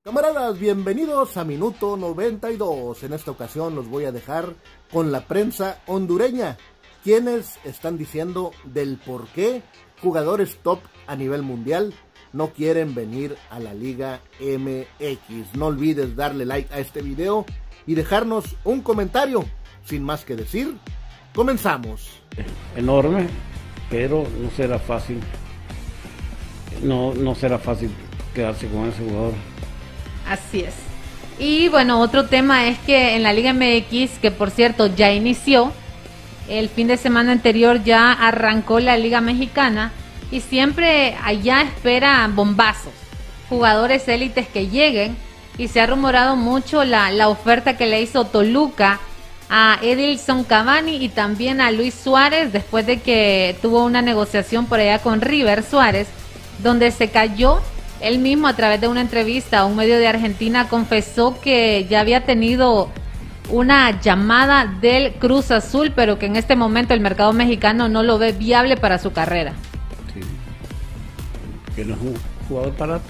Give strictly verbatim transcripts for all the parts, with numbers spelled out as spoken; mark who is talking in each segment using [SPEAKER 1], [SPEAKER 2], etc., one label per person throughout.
[SPEAKER 1] Camaradas, bienvenidos a Minuto noventa y dos. En esta ocasión los voy a dejar con la prensa hondureña, quienes están diciendo del por qué jugadores top a nivel mundial no quieren venir a la Liga M X. No olvides darle like a este video y dejarnos un comentario. Sin más que decir, comenzamos.
[SPEAKER 2] Enorme, pero no será fácil. No, no será fácil quedarse con ese jugador.
[SPEAKER 3] Así es. Y bueno, otro tema es que en la Liga M X, que por cierto ya inició, el fin de semana anterior ya arrancó la Liga Mexicana y siempre allá espera bombazos, jugadores élites que lleguen, y se ha rumorado mucho la, la oferta que le hizo Toluca a Edilson Cavani y también a Luis Suárez después de que tuvo una negociación por allá con River Suárez, donde se cayó. Él mismo, a través de una entrevista a un medio de Argentina, confesó que ya había tenido una llamada del Cruz Azul, pero que en este momento el mercado mexicano no lo ve viable para su carrera.
[SPEAKER 2] Sí, que no es un jugador barato.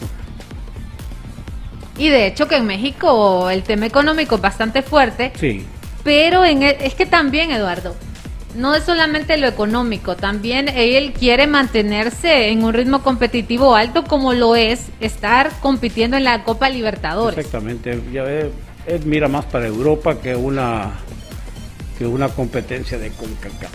[SPEAKER 3] Y de hecho que en México el tema económico es bastante fuerte.
[SPEAKER 2] Sí.
[SPEAKER 3] Pero en el, es que también, Eduardo, no es solamente lo económico, también él quiere mantenerse en un ritmo competitivo alto, como lo es estar compitiendo en la Copa Libertadores.
[SPEAKER 2] Exactamente, ya ve, él mira más para Europa que una que una competencia de CONCACAF.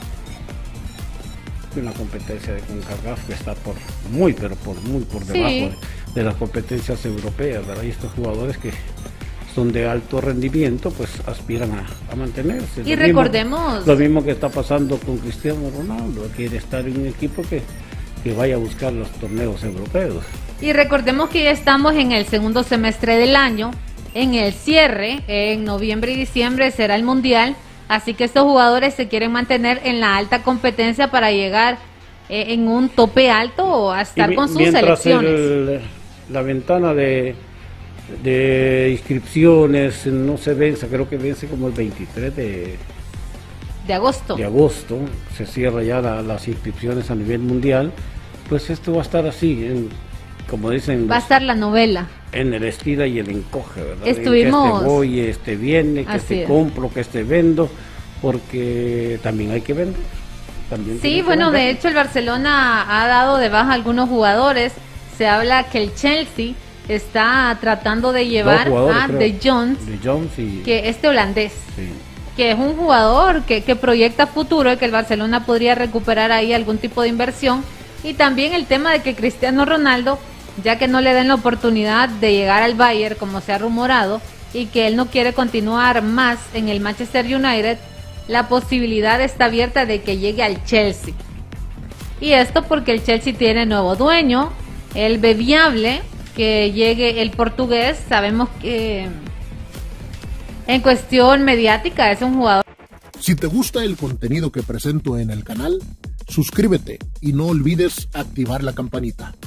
[SPEAKER 2] Una competencia de CONCACAF que está por muy, pero por muy por debajo sí. de, de las competencias europeas, ¿verdad? Y estos jugadores que son de alto rendimiento, pues aspiran a, a mantenerse.
[SPEAKER 3] Y
[SPEAKER 2] lo
[SPEAKER 3] recordemos...
[SPEAKER 2] Mismo, lo mismo que está pasando con Cristiano Ronaldo, quiere estar en un equipo que, que vaya a buscar los torneos europeos.
[SPEAKER 3] Y recordemos que ya estamos en el segundo semestre del año, en el cierre, en noviembre y diciembre será el Mundial, así que estos jugadores se quieren mantener en la alta competencia para llegar eh, en un tope alto o a estar
[SPEAKER 2] y
[SPEAKER 3] con sus
[SPEAKER 2] mientras
[SPEAKER 3] selecciones.
[SPEAKER 2] El, la ventana de... de inscripciones no se vence, creo que vence como el veintitrés de,
[SPEAKER 3] de agosto.
[SPEAKER 2] De agosto, se cierra ya la, las inscripciones a nivel mundial, pues esto va a estar así, en, como dicen.
[SPEAKER 3] Va a estar la novela.
[SPEAKER 2] En el estira y el encoge, ¿verdad?
[SPEAKER 3] Estuvimos.
[SPEAKER 2] En que este voy, este viene, que
[SPEAKER 3] Así
[SPEAKER 2] este
[SPEAKER 3] es.
[SPEAKER 2] compro, que este vendo, porque también hay que vender. También
[SPEAKER 3] sí, bueno,
[SPEAKER 2] vender.
[SPEAKER 3] de hecho el Barcelona ha dado de baja a algunos jugadores. Se habla que el Chelsea está tratando de llevar a De Jong,
[SPEAKER 2] De Jong y...
[SPEAKER 3] que este holandés,
[SPEAKER 2] sí.
[SPEAKER 3] que es un jugador que, que proyecta futuro y que el Barcelona podría recuperar ahí algún tipo de inversión. Y también el tema de que Cristiano Ronaldo, ya que no le den la oportunidad de llegar al Bayern como se ha rumorado, y que él no quiere continuar más en el Manchester United, la posibilidad está abierta de que llegue al Chelsea. Y esto porque el Chelsea tiene nuevo dueño, él ve viable que llegue el portugués. Sabemos que en cuestión mediática es un jugador.
[SPEAKER 1] Si te gusta el contenido que presento en el canal, suscríbete y no olvides activar la campanita.